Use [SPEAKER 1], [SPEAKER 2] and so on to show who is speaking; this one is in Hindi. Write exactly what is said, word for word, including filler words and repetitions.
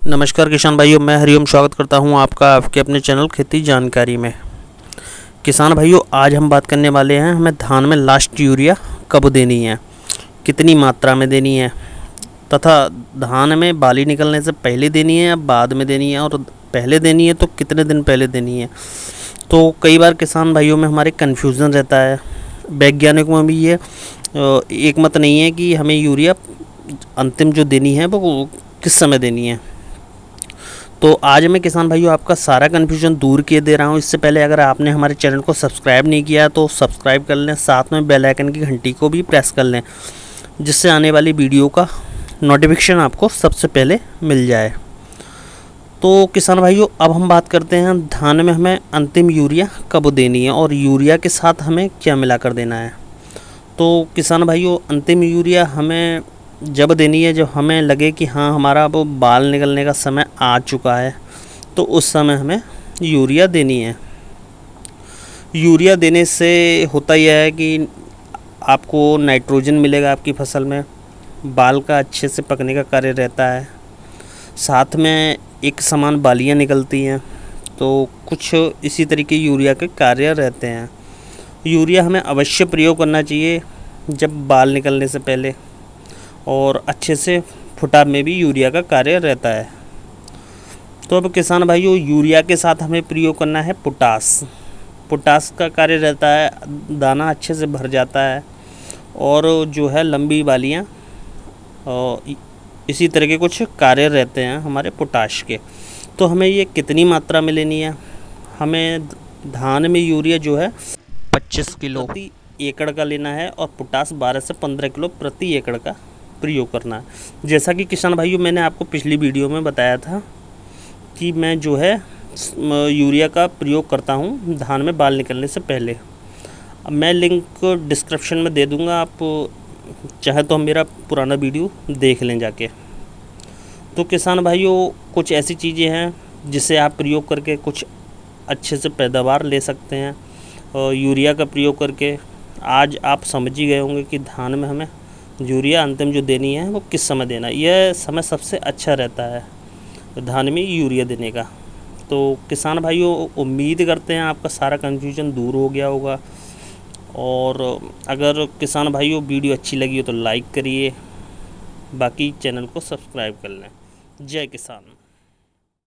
[SPEAKER 1] नमस्कार किसान भाइयों, मैं हरिओम स्वागत करता हूं आपका आपके अपने चैनल खेती जानकारी में। किसान भाइयों, आज हम बात करने वाले हैं हमें धान में लास्ट यूरिया कब देनी है, कितनी मात्रा में देनी है तथा धान में बाली निकलने से पहले देनी है या बाद में देनी है, और पहले देनी है तो कितने दिन पहले देनी है। तो कई बार किसान भाइयों में हमारे कन्फ्यूज़न रहता है, वैज्ञानिकों में भी ये एक मत नहीं है कि हमें यूरिया अंतिम जो देनी है वो किस समय देनी है। तो आज मैं किसान भाइयों आपका सारा कन्फ्यूजन दूर किए दे रहा हूं। इससे पहले अगर आपने हमारे चैनल को सब्सक्राइब नहीं किया तो सब्सक्राइब कर लें, साथ में बेल आइकन की घंटी को भी प्रेस कर लें, जिससे आने वाली वीडियो का नोटिफिकेशन आपको सबसे पहले मिल जाए। तो किसान भाइयों, अब हम बात करते हैं धान में हमें अंतिम यूरिया कब देनी है और यूरिया के साथ हमें क्या मिलाकर देना है। तो किसान भाइयों, अंतिम यूरिया हमें जब देनी है जब हमें लगे कि हाँ हमारा वो बाल निकलने का समय आ चुका है, तो उस समय हमें यूरिया देनी है। यूरिया देने से होता यह है कि आपको नाइट्रोजन मिलेगा, आपकी फसल में बाल का अच्छे से पकने का कार्य रहता है, साथ में एक समान बालियाँ निकलती हैं। तो कुछ इसी तरीके यूरिया के कार्य रहते हैं। यूरिया हमें अवश्य प्रयोग करना चाहिए जब बाल निकलने से पहले, और अच्छे से फुटा में भी यूरिया का कार्य रहता है। तो अब किसान भाइयों, यूरिया के साथ हमें प्रयोग करना है पोटास। पोटास का कार्य रहता है, दाना अच्छे से भर जाता है और जो है लंबी बालियाँ, और इसी तरह के कुछ कार्य रहते हैं हमारे पोटाश के। तो हमें ये कितनी मात्रा में लेनी है, हमें धान में यूरिया जो है पच्चीस किलो प्रति एकड़ का लेना है और पोटास बारह से पंद्रह किलो प्रति एकड़ का प्रयोग करना है। जैसा कि किसान भाइयों मैंने आपको पिछली वीडियो में बताया था कि मैं जो है यूरिया का प्रयोग करता हूं धान में बाल निकलने से पहले। अब मैं लिंक डिस्क्रिप्शन में दे दूंगा, आप चाहे तो हम मेरा पुराना वीडियो देख लें जाके। तो किसान भाइयों, कुछ ऐसी चीज़ें हैं जिसे आप प्रयोग करके कुछ अच्छे से पैदावार ले सकते हैं। और यूरिया का प्रयोग करके आज आप समझ ही गए होंगे कि धान में हमें यूरिया अंतिम जो देनी है वो किस समय देना है। यह समय सबसे अच्छा रहता है धान में यूरिया देने का। तो किसान भाइयों, उम्मीद करते हैं आपका सारा कन्फ्यूजन दूर हो गया होगा। और अगर किसान भाइयों वीडियो अच्छी लगी हो तो लाइक करिए, बाकी चैनल को सब्सक्राइब कर लें। जय किसान।